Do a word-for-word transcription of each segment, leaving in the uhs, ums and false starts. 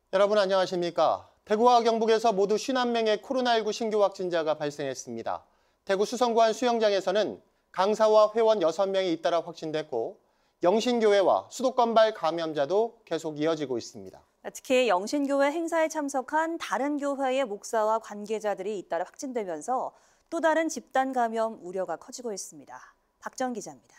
여러분 안녕하십니까? 대구와 경북에서 모두 오십일 명의 코로나십구 신규 확진자가 발생했습니다. 대구 수성구한 수영장에서는 강사와 회원 여섯 명이 잇따라 확진됐고 영신교회와 수도권발 감염자도 계속 이어지고 있습니다. 특히 영신교회 행사에 참석한 다른 교회의 목사와 관계자들이 잇따라 확진되면서 또 다른 집단 감염 우려가 커지고 있습니다. 박정 기자입니다.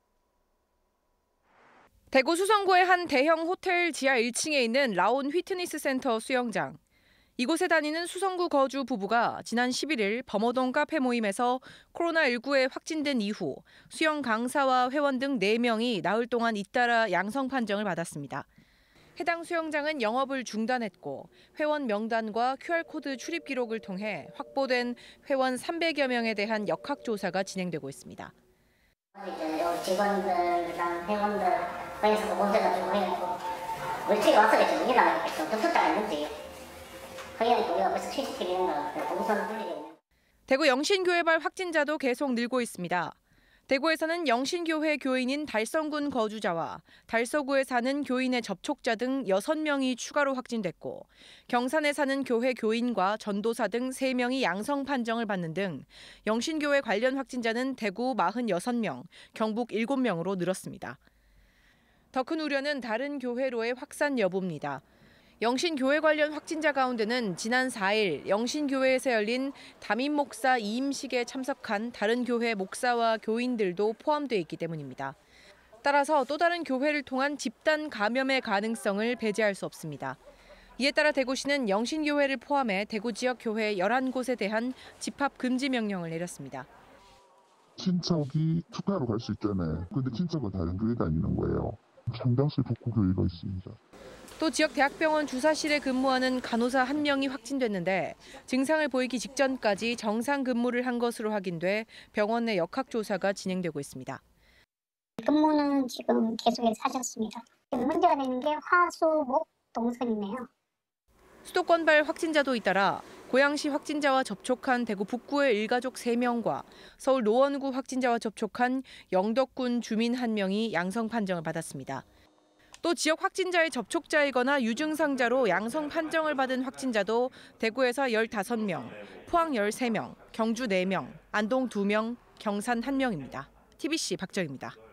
대구 수성구의 한 대형 호텔 지하 일 층에 있는 라온 휘트니스 센터 수영장. 이곳에 다니는 수성구 거주 부부가 지난 십일 일 범어동 카페 모임에서 코로나십구에 확진된 이후 수영 강사와 회원 등 네 명이 나흘 동안 잇따라 양성 판정을 받았습니다. 해당 수영장은 영업을 중단했고 회원 명단과 큐알코드 출입 기록을 통해 확보된 회원 삼백여 명에 대한 역학조사가 진행되고 있습니다. 이제 직원들이랑 회원들 거기서 보건소에서 좀 해가지고 물질이 와서 좀 일어나겠죠. 좀 숫자가 있는지 거기는 우리가 벌써 취직드리는 거 보고서를 돌리고 있는. 대구 영신교회발 확진자도 계속 늘고 있습니다. 대구에서는 영신교회 교인인 달성군 거주자와 달서구에 사는 교인의 접촉자 등 여섯 명이 추가로 확진됐고 경산에 사는 교회 교인과 전도사 등 세 명이 양성 판정을 받는 등 영신교회 관련 확진자는 대구 사십육 명, 경북 일곱 명으로 늘었습니다. 더 큰 우려는 다른 교회로의 확산 여부입니다. 영신교회 관련 확진자 가운데는 지난 사 일 영신교회에서 열린 담임 목사 이임식에 참석한 다른 교회 목사와 교인들도 포함돼 있기 때문입니다. 따라서 또 다른 교회를 통한 집단 감염의 가능성을 배제할 수 없습니다. 이에 따라 대구시는 영신교회를 포함해 대구 지역 교회 열한 곳에 대한 집합 금지 명령을 내렸습니다. 친척이 축하하러 갈 수 있잖아요. 근데 친척은 다른 교회 다니는 거예요. 상당수 북구교회가 있습니다. 또 지역 대학병원 주사실에 근무하는 간호사 한 명이 확진됐는데 증상을 보이기 직전까지 정상 근무를 한 것으로 확인돼 병원 내 역학조사가 진행되고 있습니다. 근무는 지금 계속해서 하셨습니다. 문제가 되는 게 화, 수, 목, 동선이네요. 수도권발 확진자도 잇따라 고양시 확진자와 접촉한 대구 북구의 일가족 세 명과 서울 노원구 확진자와 접촉한 영덕군 주민 한 명이 양성 판정을 받았습니다. 또 지역 확진자의 접촉자이거나 유증상자로 양성 판정을 받은 확진자도 대구에서 열다섯 명, 포항 열세 명, 경주 네 명, 안동 두 명, 경산 한 명입니다. 티비씨 박정입니다.